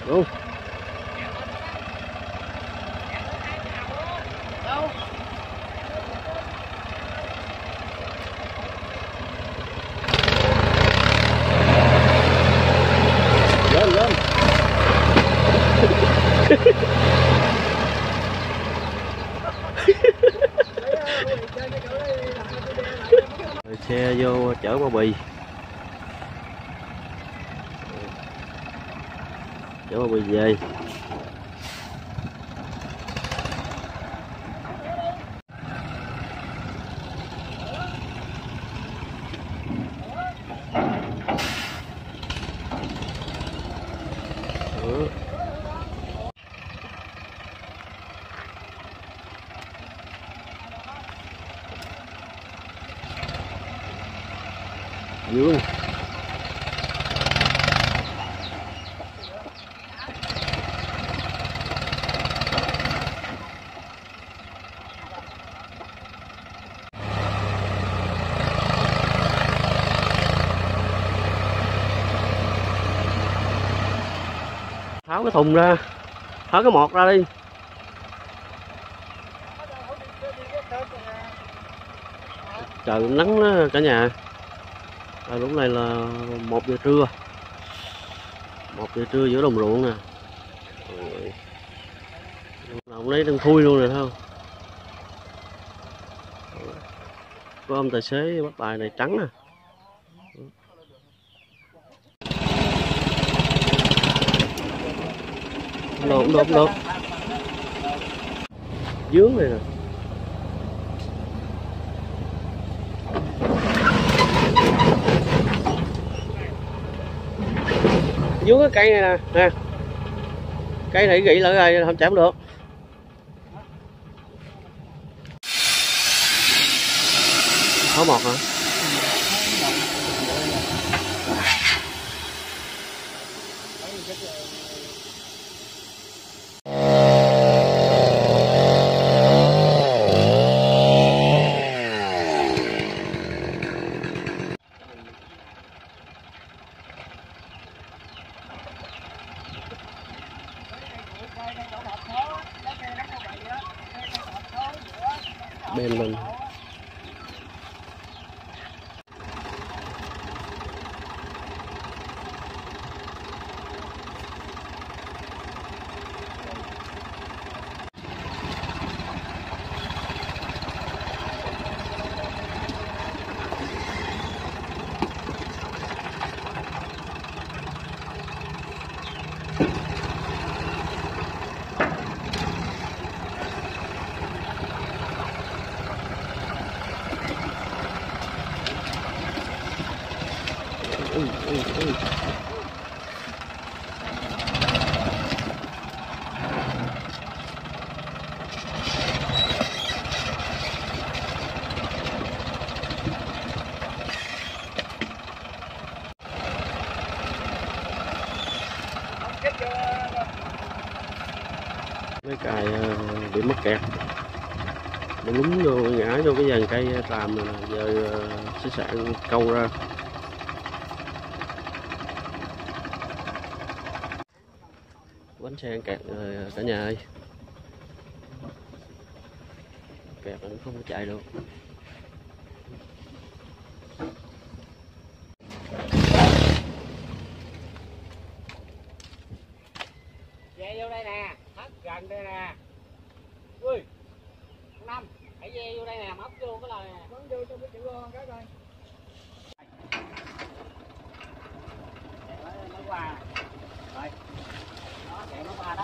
Đúng. Lên lên. Xe vô chở bao bì, chở bao bì về. Dương tháo cái thùng ra, tháo cái mọt ra đi. Trời nắng đó cả nhà. Lúc này là 1 giờ trưa, 1 giờ trưa giữa đồng ruộng nè. Ông lấy đang thui luôn rồi thấy không? Có ông tài xế bắt bài này trắng nè. Không được. Dướng này nè. Dướng cái cây này nè, cây này gỉ lại rồi không chạm được. Có một hả? Bên mình mấy cài bị mắc kẹt, bị lún vô ngã vô cái dàn cây tàm này nè. Giờ sẽ sạn câu ra. Bánh xe kẹt rồi cả nhà ơi, kẹt là nó không có chạy được. Ve vô đây nè, hết gần đây nè. Ui, Năm, hãy ve vô đây nè, móc vô cái lời nè. Móc vô trong cái chữ con cái coi. Nó qua. Rồi. Đó, chạy nó qua đó.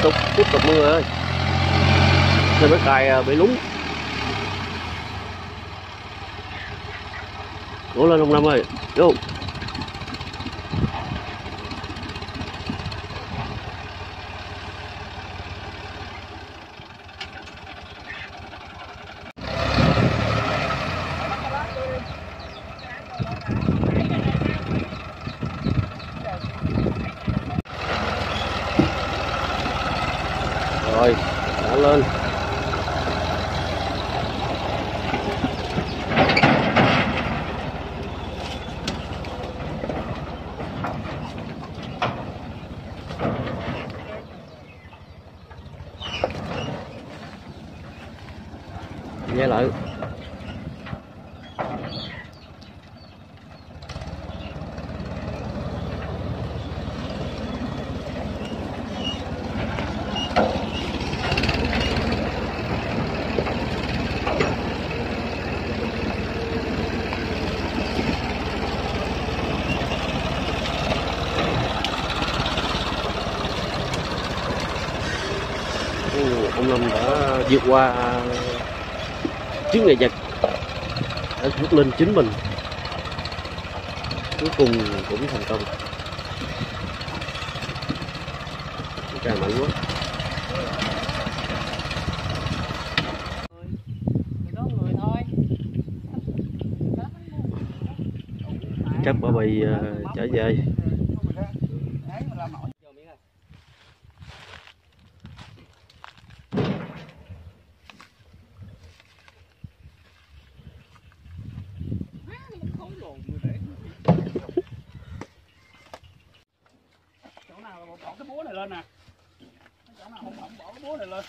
tiếp tục mọi người ơi. Trên cái cài bị lúng. Đổ lên ông Năm ơi, vô. Rồi, đã lên. Nghe lại. Ông Lâm đã vượt qua chướng ngại vật, đã vượt lên chính mình, cuối cùng cũng thành công. Cài mạnh quá. Chắc bà bì trở về. Chỗ nào bỏ cái búa này lên nè, chỗ nào không bỏ cái búa này lên.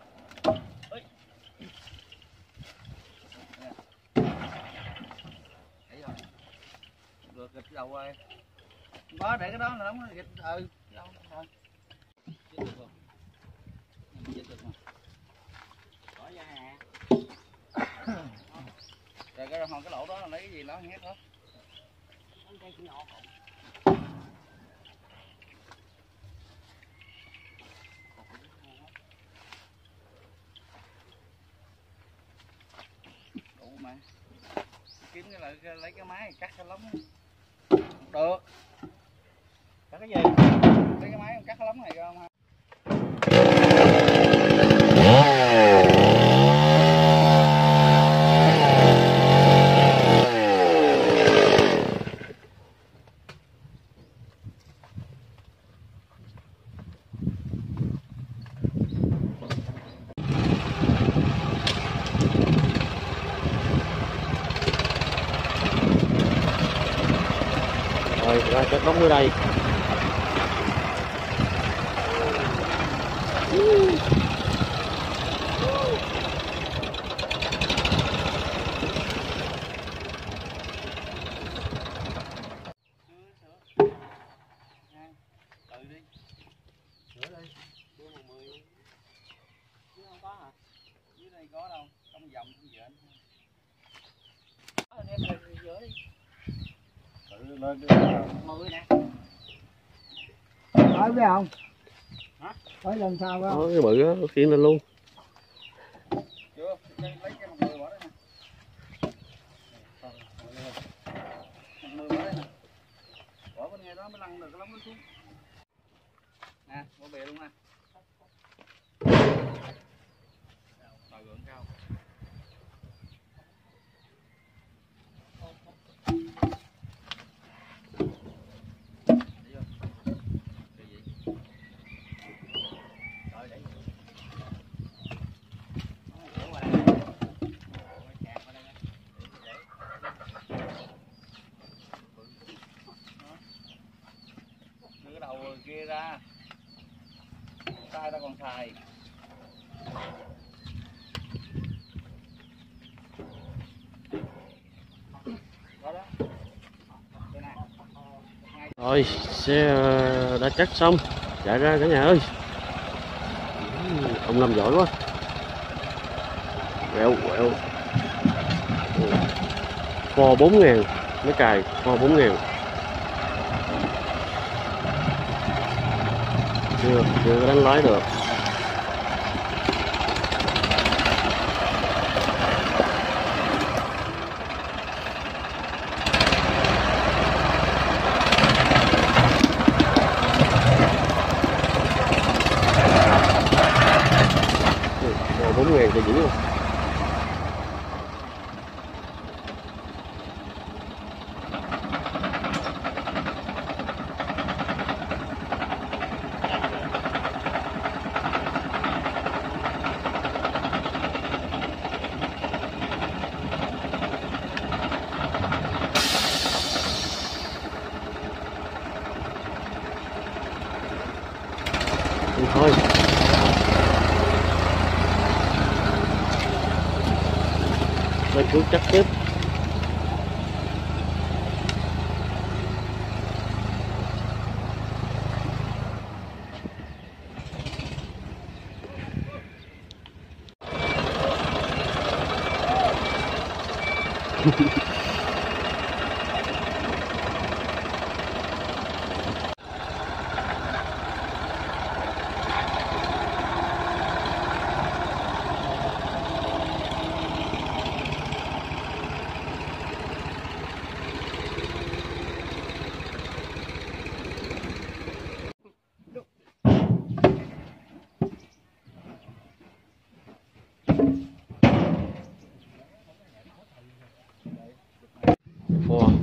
Được gịch đầu rồi. Có để cái đó là đóng gịch đâu thôi. Chết được không? Chết được không? Bỏ ra nè. Rồi cái lỗ đó là lấy cái gì đó nhét đó. Cây nhỏ. Đủ mà. Kiếm lấy cái máy cắt cái lóng. Được. Cắt cái gì? Lấy cái máy cắt cái lóng này cho không? Rồi ra chất đóng ở đây. Có đâu, trong vòng cũng dễ. Lên 10 nè. Tới biết không? Hả? Tới lần sau không? Cái bự á, khiển lên luôn. Chưa, lấy cái 10 bỏ đây nè. 10 bỏ đây nè. Bỏ bên ngay đó mới lăn được cái lóng nó xuống. Nè, bỏ bè luôn nè. Đòi gượng cao. Đưa cái đầu kia ra, tay ta còn xài. Rồi xe đã cắt xong, chạy ra cả nhà ơi. Ông Lâm giỏi quá. Quẹo quẹo. Kho 4.000, mấy cài kho 4.000. Chưa đánh lái được. là dữ rồi. Thôi lên cứu chắc tiếp. Wow.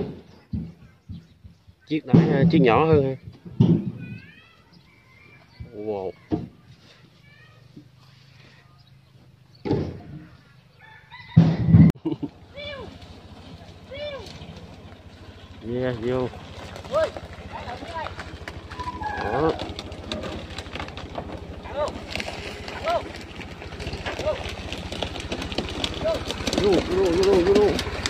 Chiếc nhỏ hơn. Wow. Yeah, vô. Đó. Vô.